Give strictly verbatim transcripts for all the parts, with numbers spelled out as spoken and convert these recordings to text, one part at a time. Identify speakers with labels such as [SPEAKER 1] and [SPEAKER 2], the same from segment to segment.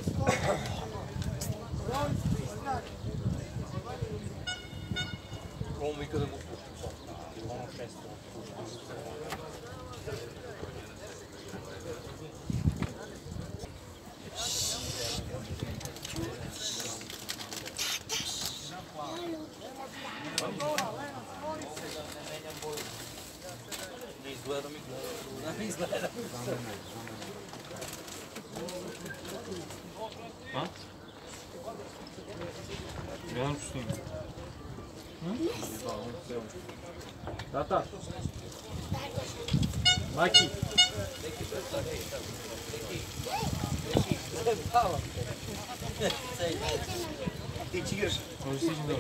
[SPEAKER 1] On vika da mu pušta. Ono šesto. Ne izgleda mi gleda. Ne izgleda mi gleda.
[SPEAKER 2] Ha? Gledam što snimam. Tata. Maki.
[SPEAKER 1] Ti će igraš?
[SPEAKER 2] Može si ići dobro.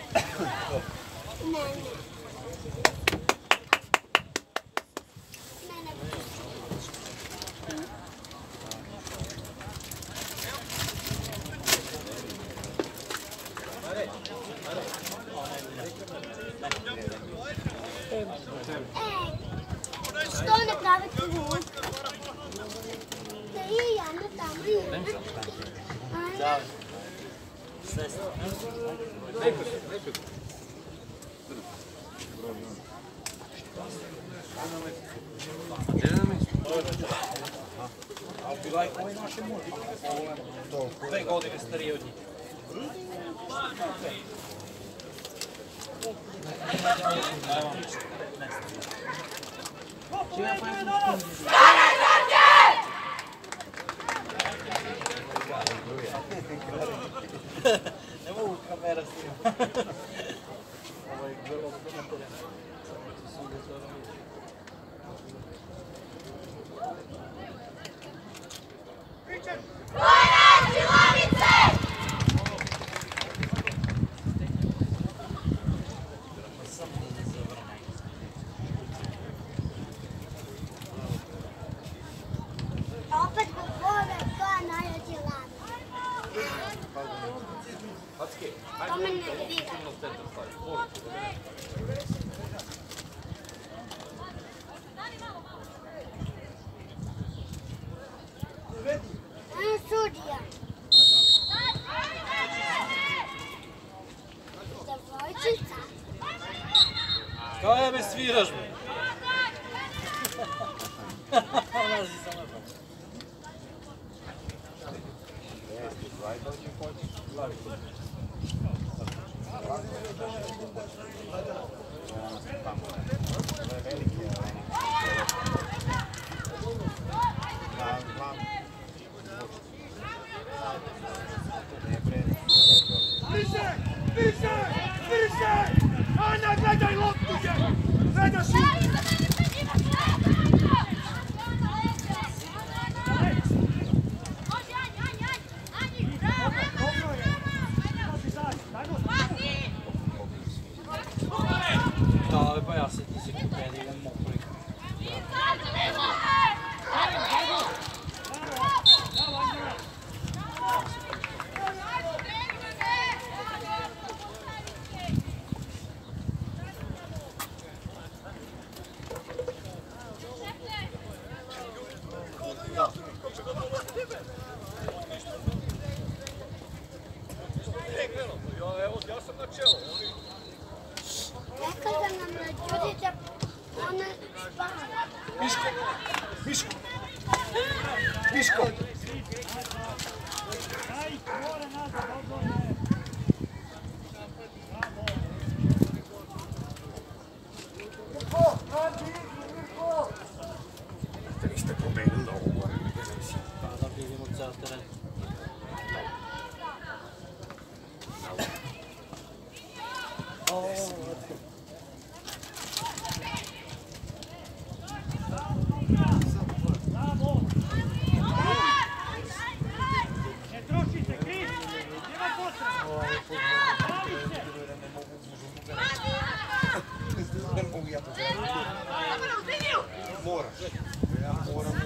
[SPEAKER 3] Što ne pravite zvuk? Da i ja ne tamo i
[SPEAKER 1] Da. Sestra. Lepo se, lepo se. Gdje nam je? Ali bila je koji naše muži? Dve godine starije od njih. Ne mogu kamera snimati. Ovo je vrlo dobro.
[SPEAKER 3] opet go vole kao najveći lav. To me nervira. On je sudija. Devojčica.
[SPEAKER 1] Kaj me sviraš me? Ona si sama pa.
[SPEAKER 4] Više! Više! Više! Ana, gledaj loptu je! Gledaj šut!
[SPEAKER 1] Da, pa ja se ti se kupedi, idem mokri.
[SPEAKER 4] Ja sam na čelu.
[SPEAKER 3] Rekao sam nam da Đudića, ona spava.
[SPEAKER 4] Miško! Miško! Miško! Vi ste pomenuli ovo gore, ne znam.
[SPEAKER 1] Pa da vidimo ceo teren.
[SPEAKER 4] Ne mogu ja to gledati. Moraš. Ja moram.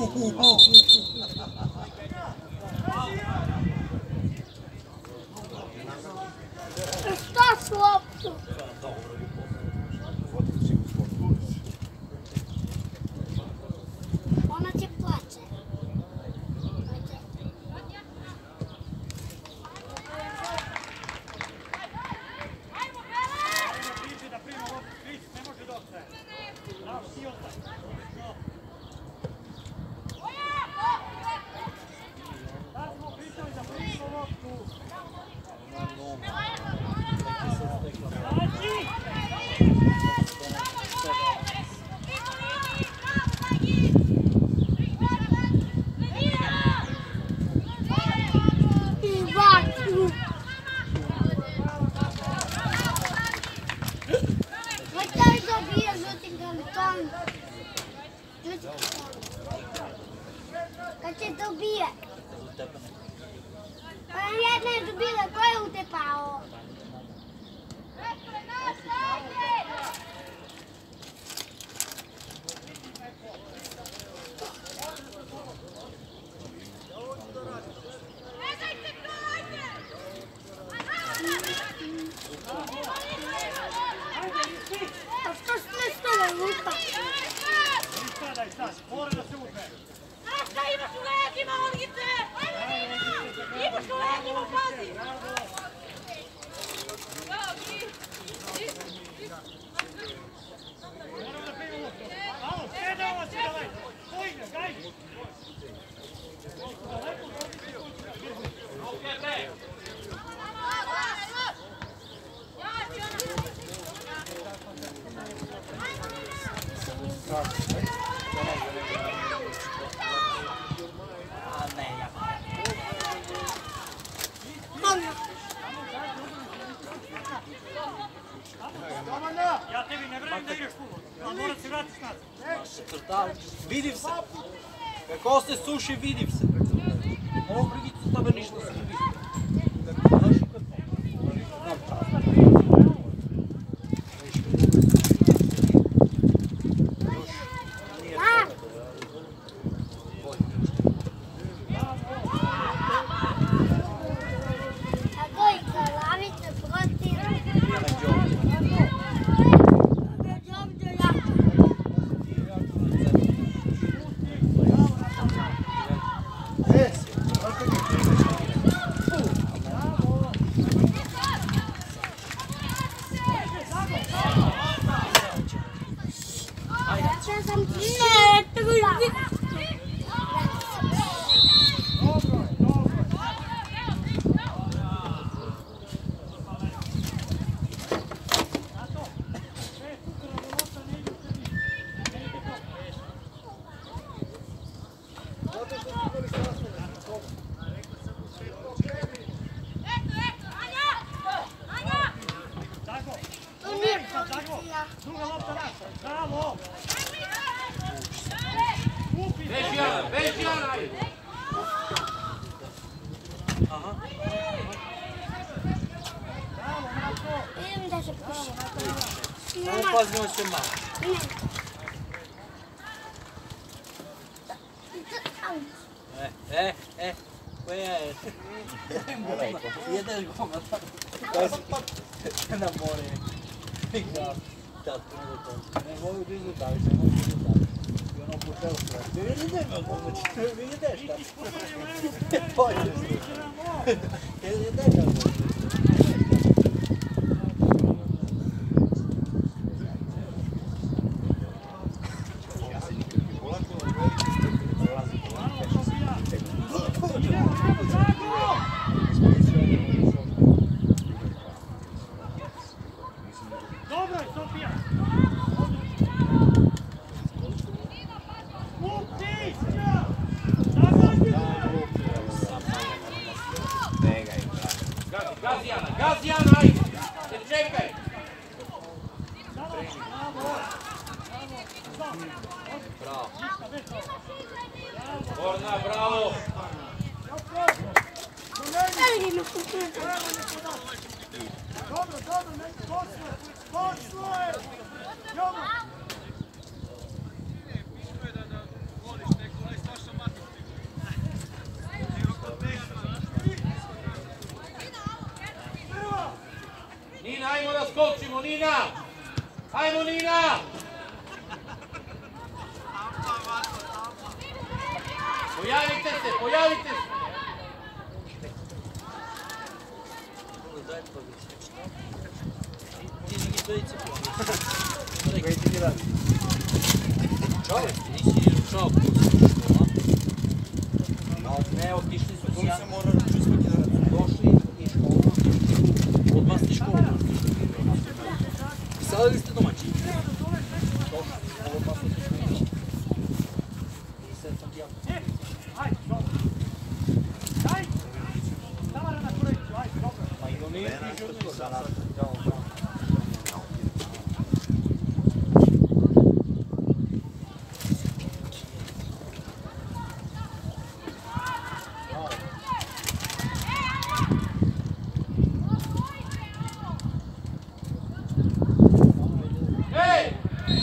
[SPEAKER 3] Šta su loptu? Ona će plaće. Kad će te ubije? Pa jedna je dobila, ko je utepao? A što slično lupa?
[SPEAKER 1] Daj sad, mora da se uzme.
[SPEAKER 5] Znaš šta imaš u leđima, Olgice? Imaš u leđima, pazi!
[SPEAKER 1] Moram da primimo loptu. Alo, sjede ovo si dalej. Stojne, gaj! Ja tebi ne vrem da ideš puno, ali morat se vratiš nazad.
[SPEAKER 6] Vidim se. Kako se suši, vidim se. Ovo prigicu s tebe ništa se ne vidi.
[SPEAKER 1] Druga lopta naša, bravo!
[SPEAKER 6] Beži Jana, beži Jana! Aha.
[SPEAKER 1] Bravo, Marko!
[SPEAKER 3] Idem da se puši.
[SPEAKER 6] Ovo pazimo se malo. E, e, e, koja je? Jedeš goma tamo. Na more. Da, ne mogu da izgledaviš, ne mogu da izgledaviš. I ono pušao sve. Ti vidi nema pomoći, vidiš šta? To je što. Ideš kako?
[SPEAKER 1] Dobro je, Sofija! Lupi!
[SPEAKER 6] Gazi Jana, gazi Jana, ajde! Jer čekaj! Bravo! Borna, bravo!
[SPEAKER 1] Dobro, dobro, ne, posle! Posle! Jovo! Nina! Ajmo Nina! Pojavite se, pojavite se!
[SPEAKER 6] Ti si gdje dvojice pojavite. Koji ti mi radi? Čovjek? Nisi čao škola. Ne, otišli su
[SPEAKER 4] Kome
[SPEAKER 6] sjan.
[SPEAKER 4] se mora čuspati da radi?
[SPEAKER 6] Došli iz škola. Odmah ste školu. I sada li ste domaći? Došli, odmah ste školu. I sad sam ti ja. Pa i oni pišu to za nas.
[SPEAKER 1] Hej!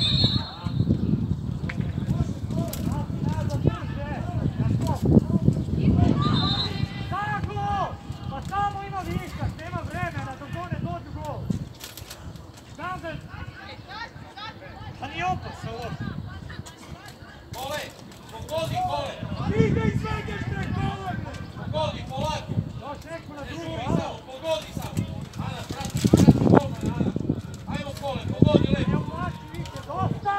[SPEAKER 7] Tako! Pa samo ima višak, nema vremena dok one dođu gol. Znam da... Pa nije opasno ovo.
[SPEAKER 1] Kole! Pogodi kole!
[SPEAKER 7] Ide i svedeš preko ovo!
[SPEAKER 1] Pogodi, polako!
[SPEAKER 7] Doš neko na drugi,
[SPEAKER 1] Šumi
[SPEAKER 7] alo?
[SPEAKER 1] samo, pogodi samo! Ana, prati, prati golman, Ana! Ajmo kole, pogodi lepo!
[SPEAKER 7] Ne uvlači više, dosta!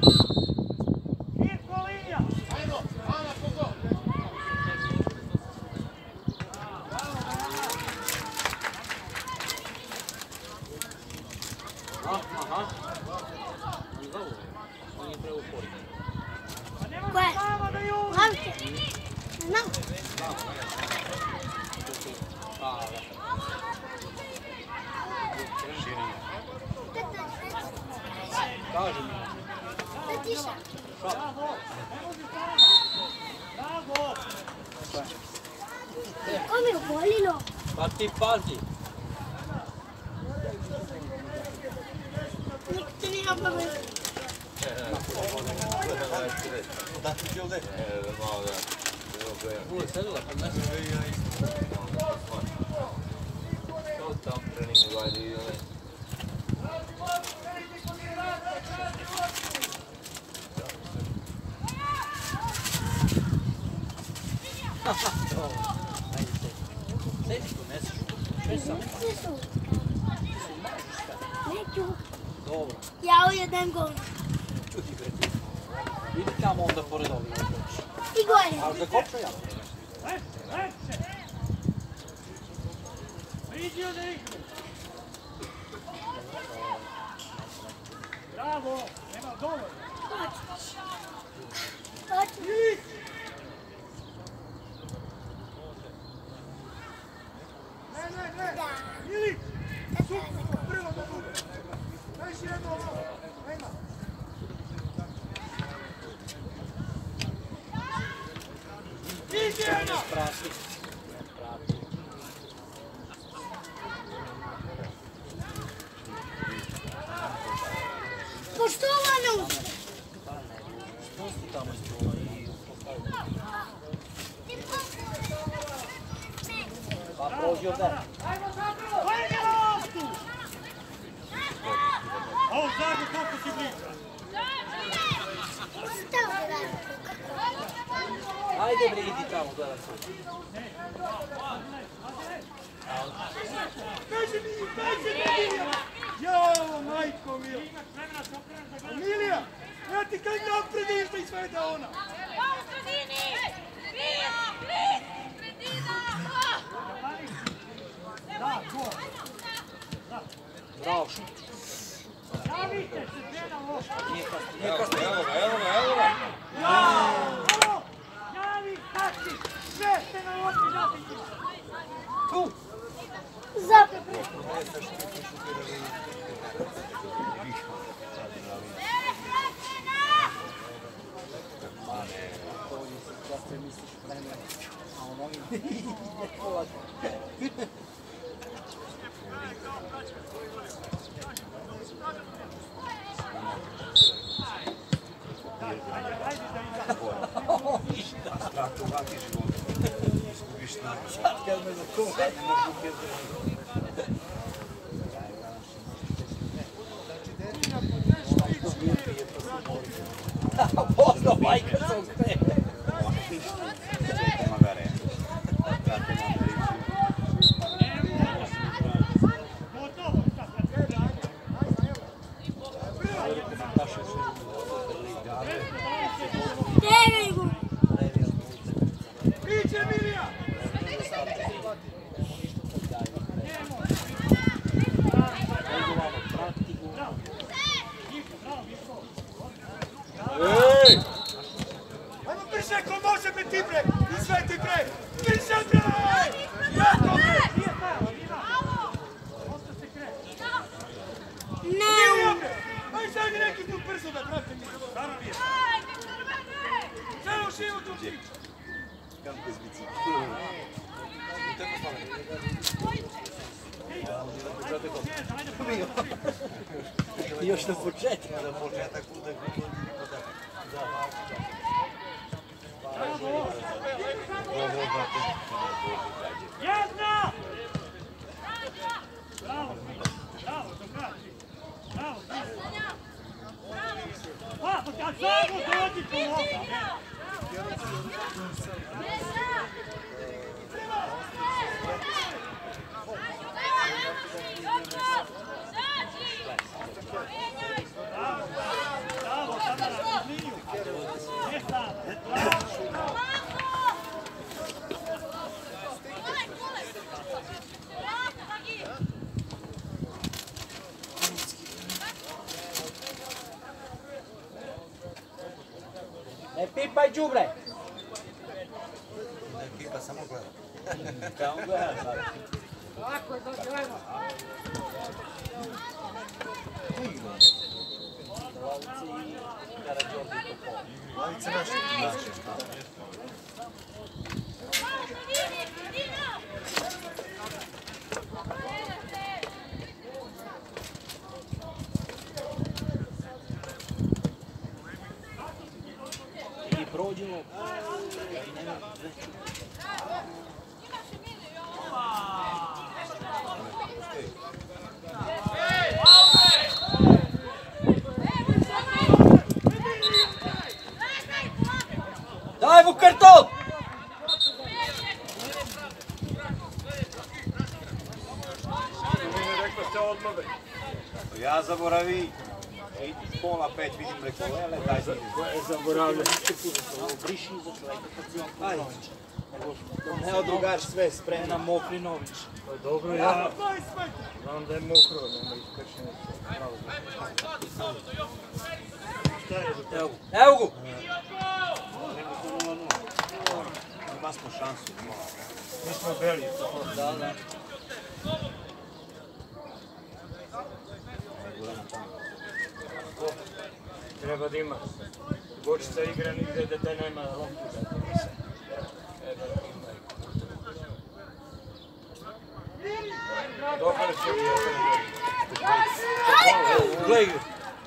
[SPEAKER 7] Kirko linija!
[SPEAKER 1] Ajmo, Ana, pogodi!
[SPEAKER 6] Aha. On je prvo poriti.
[SPEAKER 7] Pa nema
[SPEAKER 3] Koje?
[SPEAKER 7] se sama da ju...
[SPEAKER 3] Lavite. Znam.
[SPEAKER 6] Pa, da. Kaži mi.
[SPEAKER 3] Da tiša.
[SPEAKER 7] Bravo! Ne može sama! Bravo!
[SPEAKER 3] Ko mi je ubolilo?
[SPEAKER 6] Pa ti pazi.
[SPEAKER 3] Nek te nije obavio.
[SPEAKER 4] Da ti ću ovdje?
[SPEAKER 6] Uvijek sedela, pa ne znam. Ajde se. Sedi tu, nesiš. Sve sam.
[SPEAKER 3] Nisu. Neću.
[SPEAKER 6] Dobro.
[SPEAKER 3] Ja ujedem gol.
[SPEAKER 6] Čuti bre ti. Idi tamo onda pored ovih.
[SPEAKER 3] I gore.
[SPEAKER 6] Ali za kopču ja.
[SPEAKER 7] Leće, leće! Priđi od igre! Bravo! Nema dovoljno!
[SPEAKER 3] Hoću.
[SPEAKER 7] Ne, ne, ne!
[SPEAKER 3] Da.
[SPEAKER 7] Ili!
[SPEAKER 3] Da se razliku.
[SPEAKER 7] Prvo da bude! Daj si jedno ovo! Nema! Iđi jedno!
[SPEAKER 6] Prati. Prati.
[SPEAKER 3] Poštovano.
[SPEAKER 6] Što si tamo ispala i postavili? Pa prođi ovdje.
[SPEAKER 7] Ajmo zapravo! Ajde loptu! A ovo zadnje koliko si bliža?
[SPEAKER 3] Ostao da radi.
[SPEAKER 6] Ajde bre, idi tamo gledat sam.
[SPEAKER 7] Beži mi, beži mi! Jao, majko mila! Emilija, ja ti kaj napred išta i sve da ona!
[SPEAKER 5] Pa u sredini! Bliz, bliz! Sredina!
[SPEAKER 7] Da, gol!
[SPEAKER 6] Bravo, šut.
[SPEAKER 7] Javite se, žena loša!
[SPEAKER 6] Nije kasno, nije kasno.
[SPEAKER 4] Evo ga, evo ga, evo ga!
[SPEAKER 7] Jao! Javi, tači! Sve ste na loši napići!
[SPEAKER 6] Tu!
[SPEAKER 3] Zapad.
[SPEAKER 6] Da se misliš vremena, a ono ide polako.
[SPEAKER 4] Strah uvati život. Izgubiš snagu.
[SPEAKER 6] Kad me zakuva. Pozno majka se okreće.
[SPEAKER 4] Magari. Brate, nam priču.
[SPEAKER 7] Gotovo, sad, kad se
[SPEAKER 3] Dej go!
[SPEAKER 7] Priče, Milija!
[SPEAKER 4] Ej!
[SPEAKER 7] Ajmo brže, ko može me ti bre! Izvedi bre! Brže bre! Jako bre! Nije stajalo, nije stajalo. Osta se kre. Nije bre! Aj sad mi neki tu brzo da brate mi. Stvarno nije. Samo živo tu priča.
[SPEAKER 4] Kako bez bicikla?
[SPEAKER 6] Još na početku.
[SPEAKER 4] Za početak bude kako
[SPEAKER 7] Jedna! Bravo, bravo, do kraja. Bravo, bravo. Pa, a samo dođi po ovoga. Bravo, sada na liniju. Ne sad. Bravo.
[SPEAKER 6] Ne pipaj đubre.
[SPEAKER 4] Ekipa samo gleda.
[SPEAKER 6] Samo gledam sad.
[SPEAKER 7] Tako je, dogledamo.
[SPEAKER 4] Lavice naše. Naše.
[SPEAKER 6] I prođemo. Daj mu karton!
[SPEAKER 4] Ja zaboravi. Pola pet vidim preko lele, daj se.
[SPEAKER 6] Zaboravljam. Briši za čovjeka kad si on Nović. Ne od drugač sve spremna Mokrinović.
[SPEAKER 2] Dobro, ja znam da je mokro, nema iskršenja.
[SPEAKER 6] Evo ga. Evo ga!
[SPEAKER 4] Ima smo šansu.
[SPEAKER 2] Mi smo beli.
[SPEAKER 6] Da, da.
[SPEAKER 2] Treba da ima. Bočica igra nigde da te nema loptu. Treba da ima. Dobar se je.
[SPEAKER 6] Gledaj ga.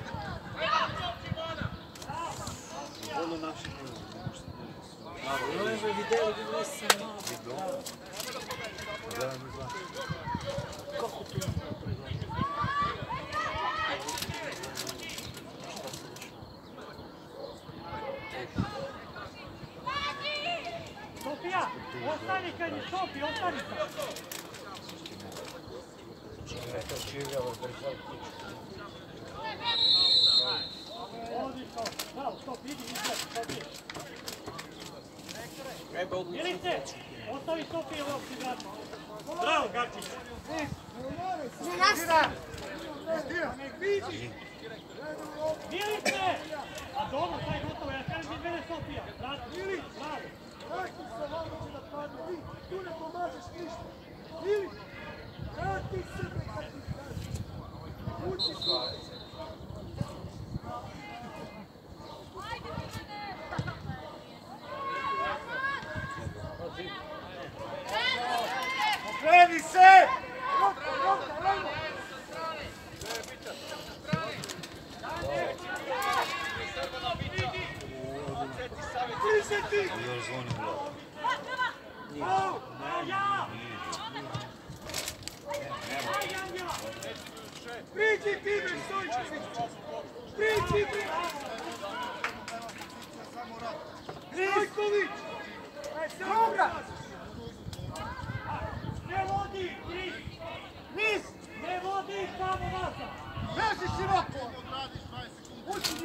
[SPEAKER 4] Ono naši
[SPEAKER 6] Ovo je video, vidio sam malo.
[SPEAKER 4] gledam izvan.
[SPEAKER 6] Kako to je?
[SPEAKER 7] Sofija, ostani kad je Sofi, ostani sad.
[SPEAKER 2] Eto čivljava brzo kuću.
[SPEAKER 7] Odlično, bravo, stop, idi, izgled, Sofi. Milice, ostavi Sofi ovog si vrata. Bravo, Gačić.
[SPEAKER 3] Za nas!
[SPEAKER 7] Milice! A dobro, taj gotovo, ja kažem izvede Sofija. Bravo, bravo.
[SPEAKER 8] Vrati se vamo da padne, ti tu ne pomažeš ništa. Ili, vrati se bre kad ti kažeš. Uči se.
[SPEAKER 7] Okreni se!
[SPEAKER 8] Roko, roko, roko. Križe ti!
[SPEAKER 4] Još zvoni u lovu.
[SPEAKER 7] Au! Ja!
[SPEAKER 8] Priđi ti bre, Stojčić!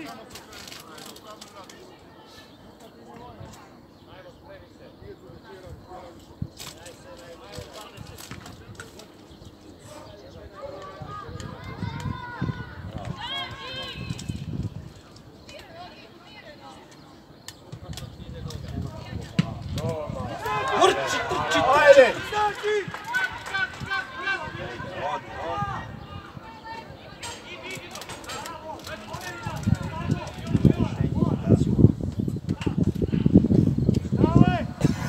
[SPEAKER 6] Trči, trči,
[SPEAKER 1] Ajde!
[SPEAKER 8] Izađi! Dale!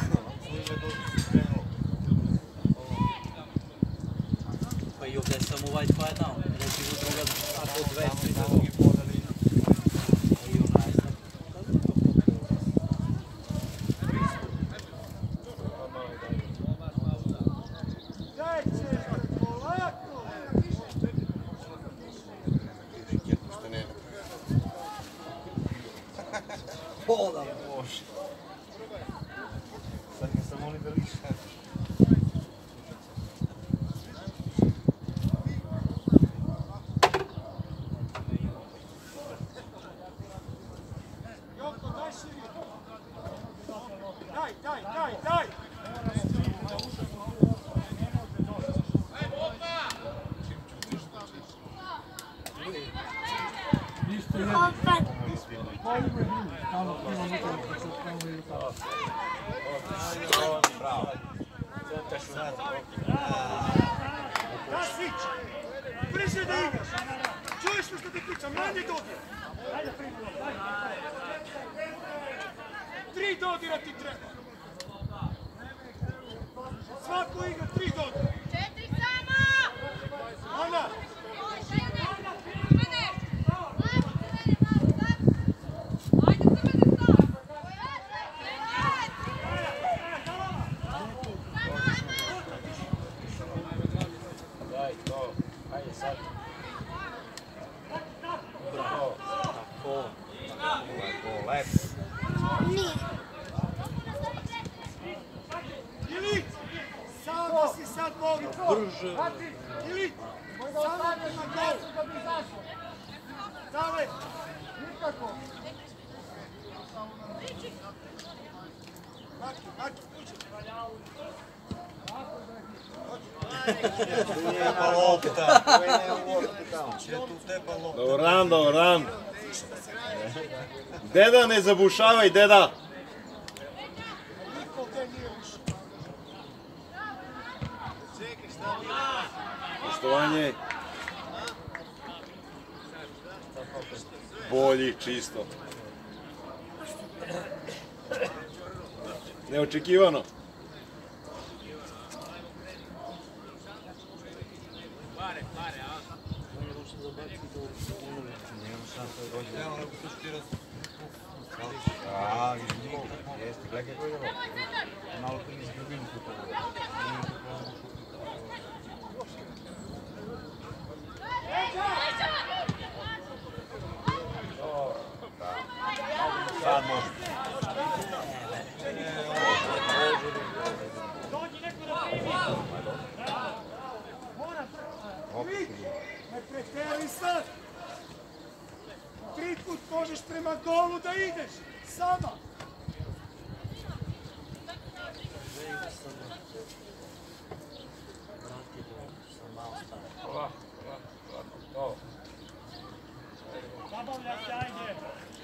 [SPEAKER 6] Pa i ovdje sam ovaj dva je dao. Reći u druga, a po dve, tri dao. I onaj sam.
[SPEAKER 8] Daj će, polako!
[SPEAKER 6] Pola može.
[SPEAKER 4] Sad ga sam molim da liša.
[SPEAKER 8] Joko, daj širi! Daj, daj, daj, daj!
[SPEAKER 3] Opet.
[SPEAKER 8] Da, svić! Brže da igraš! Čuješ me što ti pričam, manje dodira! Ajde, primi, daj! Tri dodira ti treba! Svako igra tri dodira!
[SPEAKER 5] Četiri samo!
[SPEAKER 8] Ana!
[SPEAKER 2] Daj to, ajde sad.
[SPEAKER 6] Bravo. Tako.
[SPEAKER 4] Lep.
[SPEAKER 3] Nije.
[SPEAKER 8] Ilić! Samo si sad mogu!
[SPEAKER 6] Brže.
[SPEAKER 8] Ilić! Samo prema golu! Dale! Nikako! Maki, Maki, uđi!
[SPEAKER 4] Tu treba lopta. Tu je lopta. Če tu treba lopta.
[SPEAKER 1] Dobran, dobran. Deda, ne zabušavaj, deda.
[SPEAKER 8] Niko gdje nije ušao.
[SPEAKER 1] Poštovanje. Bolji, čisto. Neočekivano.
[SPEAKER 4] Evo, nego tu špira. A, izbog. Jeste, gledaj kako je ovo. Malo to mi izgubim kutovo. Sad može.
[SPEAKER 8] Ilić! Ne pretjeri sad! Tri put možeš prema golu da ideš! Sama!
[SPEAKER 2] Ovako, ovako, ovako.
[SPEAKER 8] Zabavlja se, ajde!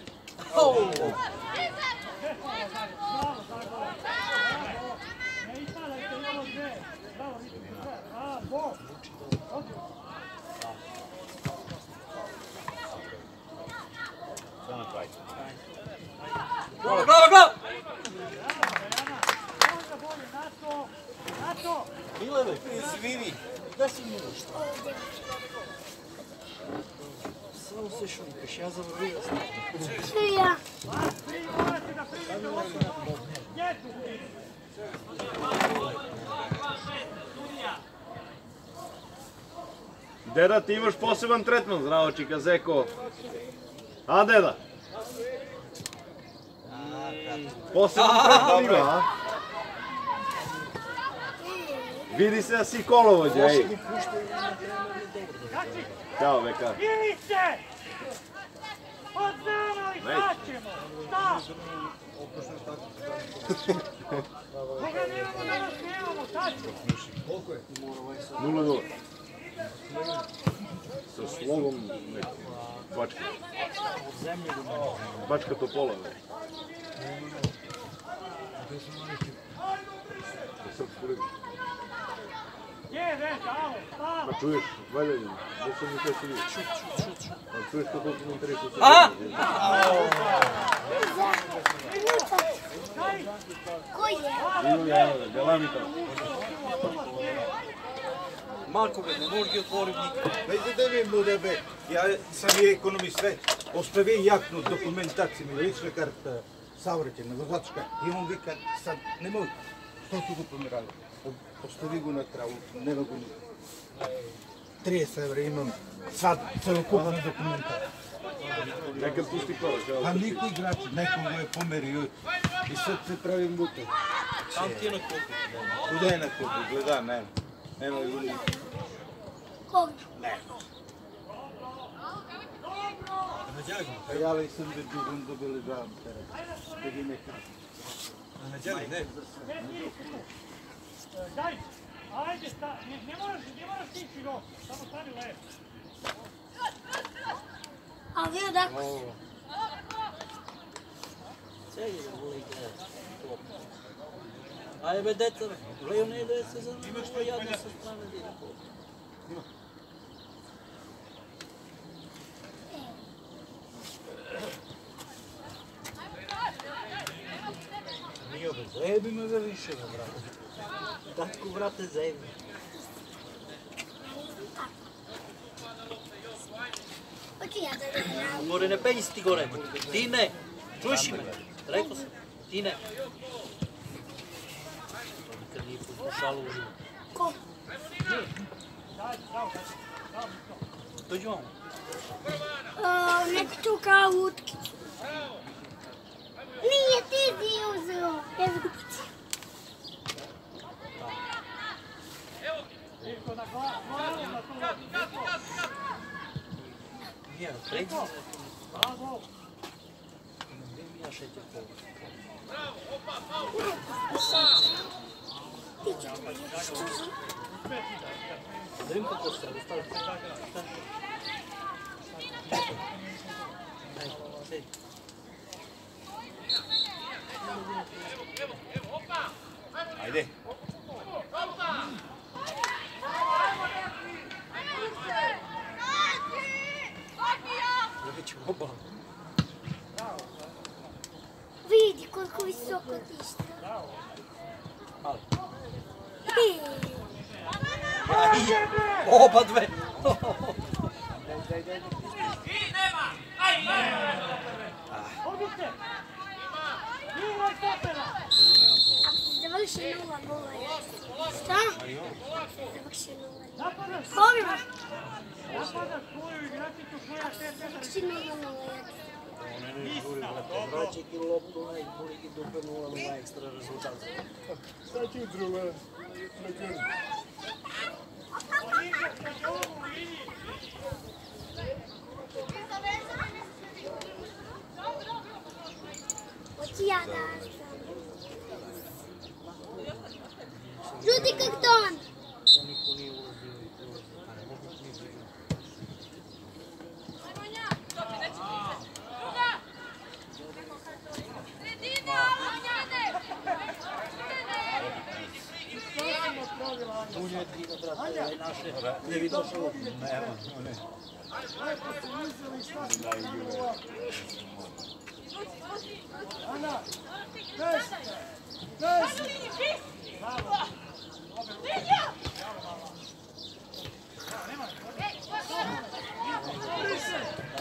[SPEAKER 8] Ne ispadajte ovo dve! Bravo, vidite, bravo!
[SPEAKER 4] Samo kraj.
[SPEAKER 6] Glava, glava, glava!
[SPEAKER 8] Možda bolje, Nato! Nato!
[SPEAKER 6] Milane,
[SPEAKER 4] Izvini.
[SPEAKER 6] gdje si Miloš? Samo se šunkaš, ja zavrljio sam.
[SPEAKER 3] Čija.
[SPEAKER 8] Tri, morate da primite loptu! Jedu!
[SPEAKER 1] Deda, ti imaš poseban tretman, zdravo čika Zeko. A, deda? Poseban tretman ima, a? Vidi se da si kolovođa, ej.
[SPEAKER 8] Kači!
[SPEAKER 1] Ćao, Beka.
[SPEAKER 8] Iliće! Odne!
[SPEAKER 4] crnu oprošnu tako.
[SPEAKER 7] Koga nemamo, danas nemamo, tačno.
[SPEAKER 4] Koliko je?
[SPEAKER 1] nula nula. Sa slogom nekim. Bačka. Bačka Topola. Za srpsku ligu.
[SPEAKER 7] Je, već, alo, stalo.
[SPEAKER 1] Pa čuješ, valjanje, da sam mi to se vidio. Pa čuješ kako komentariš u
[SPEAKER 6] Aha!
[SPEAKER 3] Koji je?
[SPEAKER 1] Ima ja, Delami tamo.
[SPEAKER 6] Marko, bе, ne možeš ги отворим никак.
[SPEAKER 4] Веќе да ви буде бе. Ја сам и економист веќе. Остави јакну документација ми лична карта саобраќајна возачка. И он вика сад не може. Што ти го помирали? Остави го на траву, нема го никак. триесет евра имам сад целокупна документација.
[SPEAKER 1] Нека пусти кола.
[SPEAKER 4] Па никој играч, некој го е померио. И сад се прави мута.
[SPEAKER 6] Там ти е на колко.
[SPEAKER 4] Куде е на колко? Гледа, нема. Нема го никак.
[SPEAKER 3] Koga?
[SPEAKER 4] А ја ли сам да бигам да бележавам терен. Да ги нека.
[SPEAKER 7] Daj, ajde, sta, ne, ne moraš, ne moraš tići go, samo stani lepo.
[SPEAKER 3] A vi odakle?
[SPEAKER 6] Седи да го играе. Ајде бе, деца бе. Лео не е да се занимава јадно со страна да иде по. Nije bе, заеби ме бе више бе, брате. Татко, брате, заеби ме.
[SPEAKER 3] Hoću ja da igram.
[SPEAKER 6] Горе не пењи ти горе. Ти не. Чуеш ли ме? Реко сам. Ти не. Никад nije послушало уживо.
[SPEAKER 3] Ko?
[SPEAKER 6] Dođi vam.
[SPEAKER 3] Nek tu kao utkicu. Nije ti ti uzeo. Evo ga paci.
[SPEAKER 7] Irko na glavu, na tu glavu.
[SPEAKER 6] Nije, pređi se.
[SPEAKER 7] Bravo.
[SPEAKER 6] Gdje mi ja šećer pola?
[SPEAKER 3] Ti ću to vidjeti što znam.
[SPEAKER 6] Da vidim kako se, ostalo. Daj, sedi.
[SPEAKER 4] Ajde.
[SPEAKER 6] Već oba.
[SPEAKER 3] Vidi koliko visoko ti što.
[SPEAKER 6] Ali.
[SPEAKER 3] Ej,
[SPEAKER 6] Oba dve.
[SPEAKER 7] Odite! Igraj stopera!
[SPEAKER 3] ako se završi nula gola je. Šta? Ako se završi nula.
[SPEAKER 7] Napadaš!
[SPEAKER 3] Koga?
[SPEAKER 7] Napadaš svoju igračicu koja te tebe.
[SPEAKER 3] Završi nula nula je.
[SPEAKER 6] Vraćaj ti loptu, onaj boli ti dupe nula nula ekstra rezultat.
[SPEAKER 1] Sad ću druga na krvi.
[SPEAKER 7] Igraš na ovu liniju!
[SPEAKER 3] Hoću ja da sam. Žuti karton.
[SPEAKER 6] Da niko nije ulazio i ulazio. A ne mogu ti nije bilo. Unio je tri na brate, ovaj naše. Ne bi došao loptu.
[SPEAKER 4] Nema, ne.
[SPEAKER 8] Lepo ste uzeli šta ste napravila. Ana, desite, desite. Briše.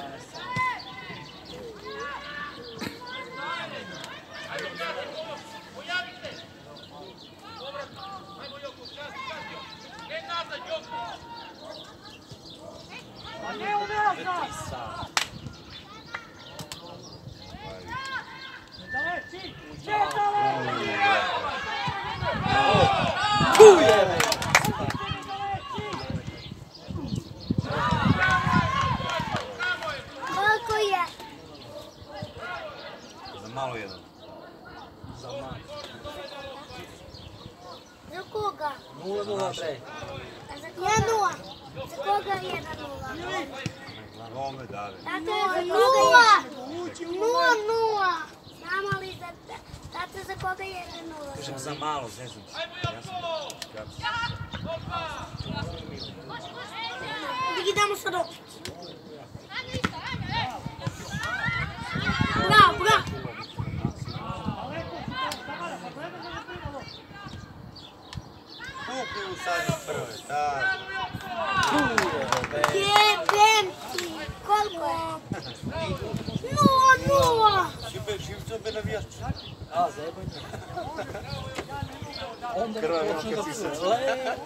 [SPEAKER 7] A ne unazad! Četale!
[SPEAKER 6] Tu je!
[SPEAKER 4] Malo jedan.
[SPEAKER 6] Za manje.
[SPEAKER 3] Za koga?
[SPEAKER 6] nula nula bre.
[SPEAKER 3] A za koga? jedan nula. Za koga jedan nula?
[SPEAKER 4] Ome dale.
[SPEAKER 3] Tata je za koga jedan? nula nula. Znamo li za... Tata za koga jedan nula?
[SPEAKER 4] Kažem za malo, zezam se.
[SPEAKER 3] Vidi damo sad opet. Bravo, bravo.
[SPEAKER 4] Kupi u sadnje prve, tako.
[SPEAKER 3] Jebem ti. Koliko je? nula nula.
[SPEAKER 4] Živce me navijaš.
[SPEAKER 6] A, zajebanje. Onda ne počnu da cule.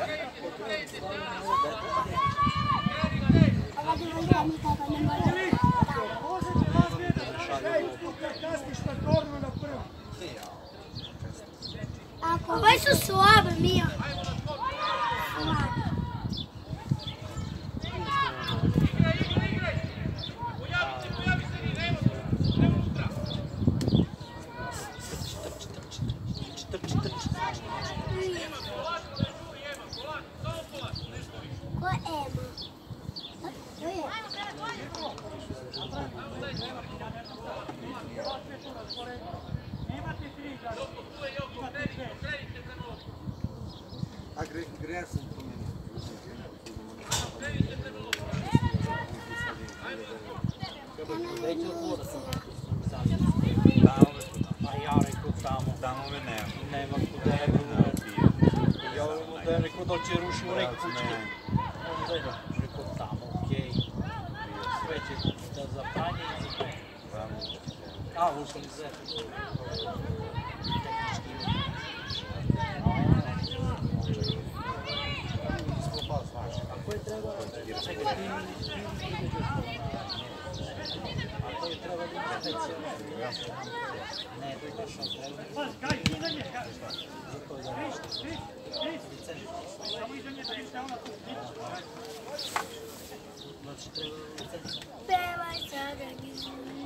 [SPEAKER 3] Radi valjda nikada ne može.
[SPEAKER 8] Kasniš na torno na prvu.
[SPEAKER 3] Ako ovaj su slabe, Mija. Ko je Ema? To je.
[SPEAKER 4] A gre, gre sam promijenio.
[SPEAKER 6] Neće otvoda sam.
[SPEAKER 4] Tamo me tu.
[SPEAKER 6] A ja rekao tamo.
[SPEAKER 4] Tamo me nema.
[SPEAKER 6] Nema kuda ne bilo. Ja mu da je rekao da će ruši u neku kućke. Onda je rekao tamo, okej. Sve će da zapranje i zapranje. A, ušli se. Ako je treba... Čekaj, ti Ako je treba da ima specijalno. Ne, to je baš on treba.
[SPEAKER 8] Kaj, iza nje, kaj?
[SPEAKER 6] Zato je da nešto.
[SPEAKER 8] Samo iza nje da im se ona tu
[SPEAKER 6] Znači treba licencu.
[SPEAKER 3] Pevaj sada, gizu.